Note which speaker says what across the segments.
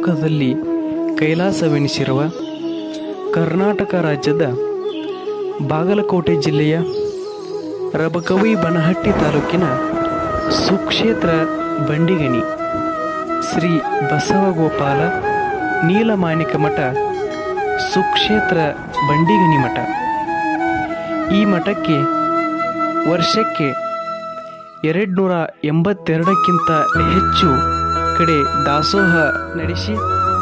Speaker 1: ಭೂಲೋಕದಲ್ಲಿ ಕೈಲಾಸವೆನಿಸಿರುವ ಕರ್ನಾಟಕ ರಾಜ್ಯದ ಬಾಗಲಕೋಟೆ ಜಿಲ್ಲೆಯ ರಬಕವಿ ಬನಹಟ್ಟಿ ತಾಲೂಕಿನ ಸುಕ್ಷೇತ್ರ ಬಂಡಿಗಣಿ ಶ್ರೀ ಬಸವಗೋಪಾಲ ನೀಲಮಾಣಿಕ ಮಠ ಸುಕ್ಷೇತ್ರ ಬಂಡಿಗಣಿ ಮಠ. ಈ ಮಠಕ್ಕೆ ವರ್ಷಕ್ಕೆ 282ಕ್ಕಿಂತ ಹೆಚ್ಚು ಕಡೆ ದಾಸೋಹ ನಡೆಸಿ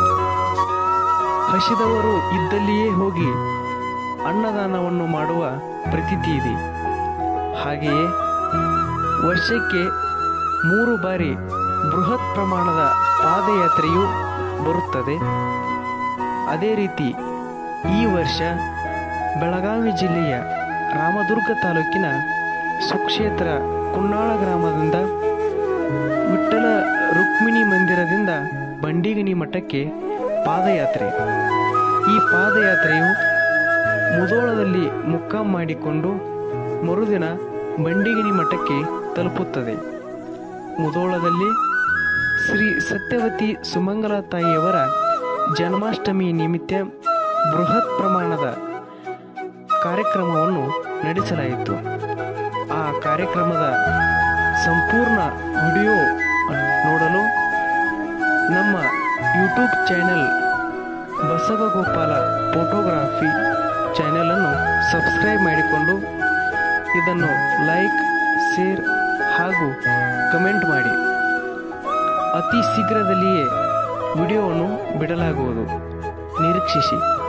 Speaker 1: ಹಸಿದವರು ಇದ್ದಲ್ಲಿಯೇ ಹೋಗಿ ಅನ್ನದಾನವನ್ನು ಮಾಡುವ ಪ್ರತೀತಿ ಇದೆ. ಹಾಗೆಯೇ ವರ್ಷಕ್ಕೆ 3 ಬಾರಿ ಬೃಹತ್ ಪ್ರಮಾಣದ ಪಾದಯಾತ್ರೆಯೂ ಬರುತ್ತದೆ. ಅದೇ ರೀತಿ ಈ ವರ್ಷ ಬೆಳಗಾವಿ ಜಿಲ್ಲೆಯ ರಾಮದುರ್ಗ ತಾಲೂಕಿನ ಸುಕ್ಷೇತ್ರ ಕುನ್ನಾಳ ಗ್ರಾಮದಿಂದ ವಿಠ್ಠಲ ರುಕ್ಮಿಣಿ ಮಂದಿರದಿಂದ ಬಂಡಿಗಣಿ ಮಠಕ್ಕೆ ಪಾದಯಾತ್ರೆ. ಈ ಪಾದಯಾತ್ರೆಯು ಮುಧೋಳದಲ್ಲಿ ಮುಕ್ಕಾಂ ಮಾಡಿಕೊಂಡು ಮರುದಿನ ಬಂಡಿಗಣಿ ಮಠಕ್ಕೆ ತಲುಪುತ್ತದೆ. ಮುಧೋಳದಲ್ಲಿ ಶ್ರೀ ಸತ್ಯವತಿ ಸುಮಂಗಲ ತಾಯಿಯವರ ಜನ್ಮಾಷ್ಟಮಿ ನಿಮಿತ್ತ ಬೃಹತ್ ಪ್ರಮಾಣದ ಕಾರ್ಯಕ್ರಮವನ್ನು ನಡೆಸಲಾಯಿತು. ಆ ಕಾರ್ಯಕ್ರಮದ ಸಂಪೂರ್ಣ ವಿಡಿಯೋ ನೋಡಲು ನಮ್ಮ ಯೂಟ್ಯೂಬ್ ಚಾನೆಲ್ ಬಸವಗೋಪಾಲ ಫೋಟೋಗ್ರಾಫಿ ಚಾನೆಲನ್ನು ಸಬ್ಸ್ಕ್ರೈಬ್ ಮಾಡಿಕೊಂಡು ಇದನ್ನು ಲೈಕ್, ಶೇರ್ ಹಾಗೂ ಕಮೆಂಟ್ ಮಾಡಿ. ಅತಿ ಶೀಘ್ರದಲ್ಲಿಯೇ ವಿಡಿಯೋವನ್ನು ಬಿಡಲಾಗುವುದು, ನಿರೀಕ್ಷಿಸಿ.